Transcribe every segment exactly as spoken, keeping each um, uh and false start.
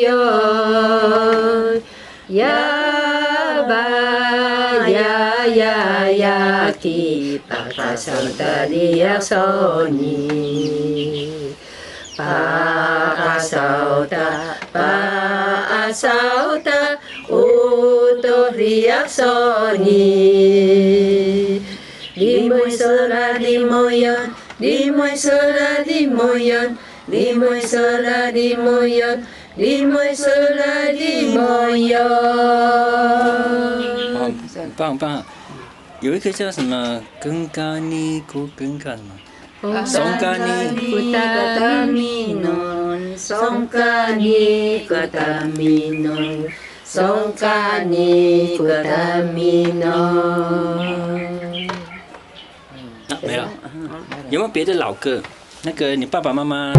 moyon ya ba ya ya ya ki pakasauta soni pakasauta pakasauta utuh riak soni limoy sora limoyon limoy sora limoyon limoy sora limoyon limoy sora limoyon。 哦，很棒很棒。有一个叫什么根嘎尼古根嘎什么？松嘎尼古达米农，松嘎尼古达米农，松嘎尼古达米农。 啊，没有。有没有别的老歌？那个你爸爸妈妈。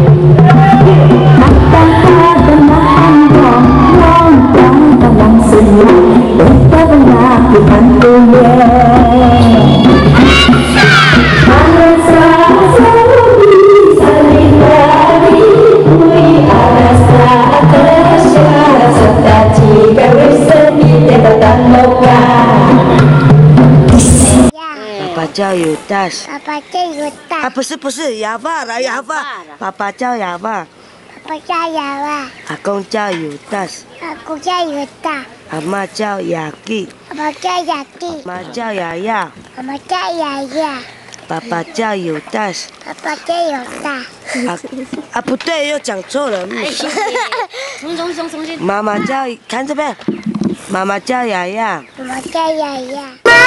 爸爸叫尤达斯。 爸爸叫尤达。 啊，不是不是，哑巴啦哑巴。爸爸叫哑巴。 爸爸叫哑巴。 阿公叫尤达斯。 阿公叫尤达。 阿妈叫雅基。 阿妈叫雅基。 妈叫雅雅。 阿妈叫雅雅。 爸爸叫尤达斯。 爸爸叫尤达。 啊啊，不对，又讲错了。 重重重重新。 妈妈叫，看这边。妈妈叫雅雅。 妈妈叫雅雅。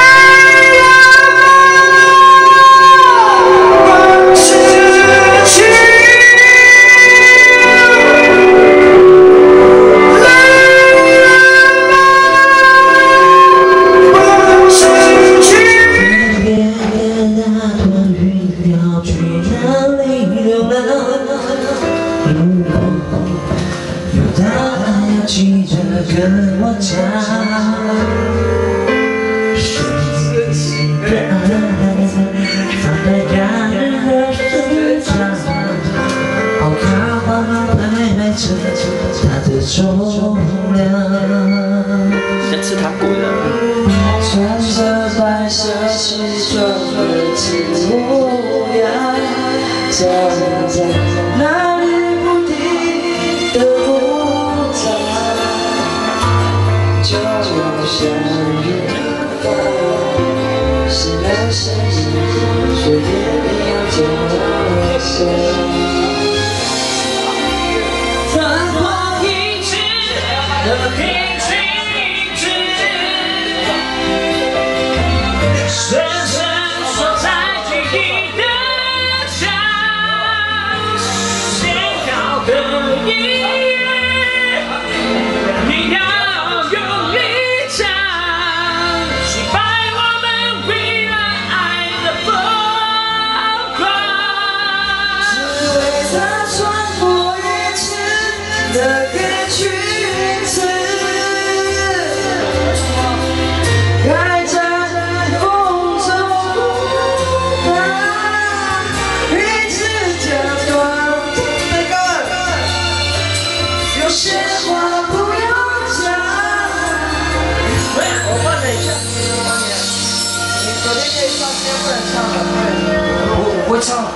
跟我讲，谁的爱放在感人的身上，好看花拍卖着它的重量。 在吃糖果的。 穿着白色西装的字模样，站在那里不停的鼓掌。就像远方，是那些雪也一样渐深。繁华一直和平静止，深深锁在记忆的墙，写好的音乐，你要。 我会唱。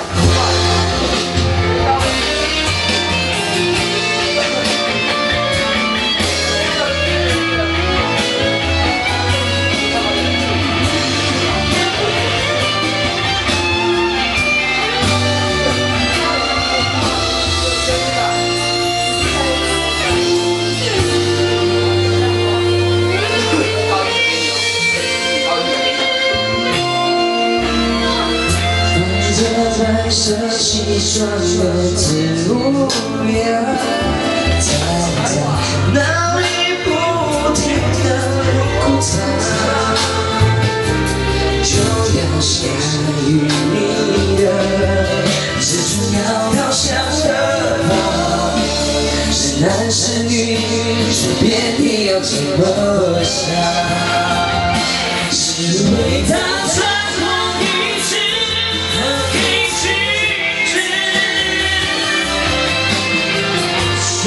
白色西装的字模样，在脑里不停的鼓掌，就要下雨你的日出要飘向何方？是男是女，随便你要怎么想，是为他穿过一世。深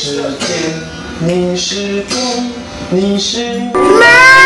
时间，你是光，你是妈。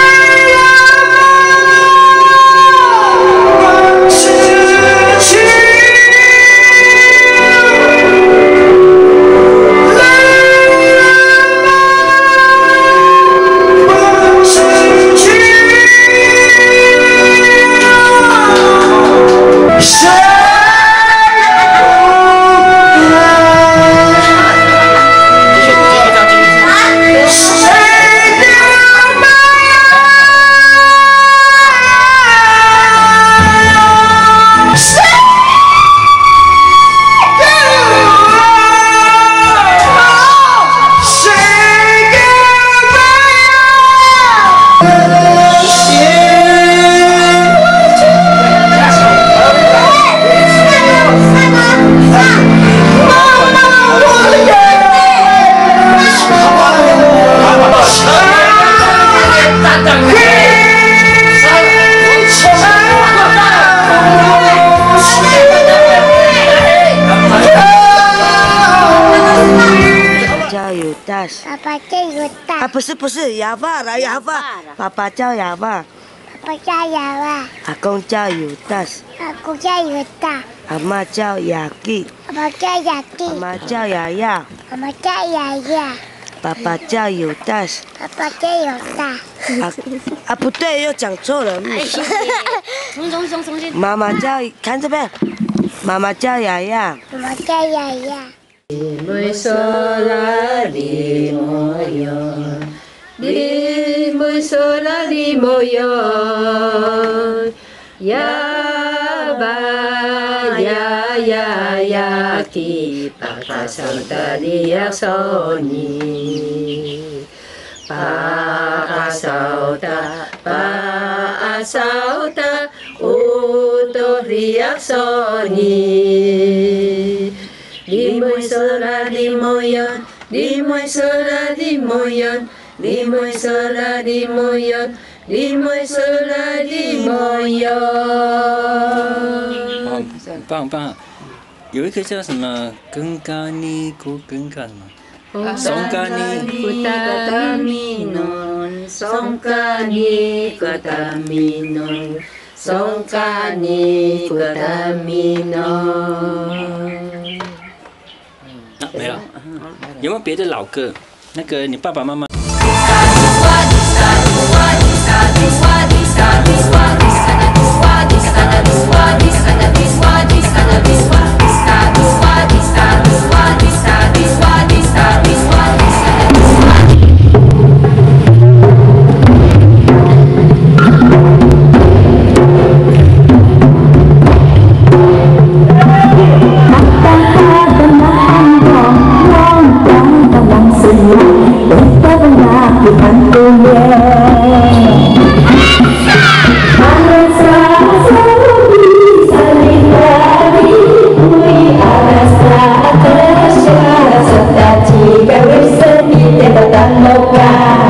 爸爸叫有大啊，不是不是，哑巴啦哑巴，爸爸叫哑巴， 爸爸叫哑巴， 阿公叫有大， 阿公叫有大， 阿妈叫雅基， 阿妈叫雅弟， 阿妈叫雅雅， 阿妈叫雅雅， 爸爸叫有大， 爸爸叫有大。 啊啊不对，又讲错了。 重重重重新。 妈妈叫，看这边，妈妈叫雅雅， 妈妈叫雅雅。 Limoi sola limoyon, limoi sola limoyon, ya ba ya ya ya ki pakasauta liak soni, pakasauta pakasauta utuh liak soni. Limoy sola limoyon, limoy sola limoyon, limoy sola limoyon, limoy sola limoyon。 哦，很棒棒！有一个叫什么更嘎尼古更嘎什么？松嘎尼 Kutaminon, songkani kutaminon, songkani kutaminon。 啊，没了。有没有别的老歌？那个你爸爸妈妈。 Jika bersemi tidak tahu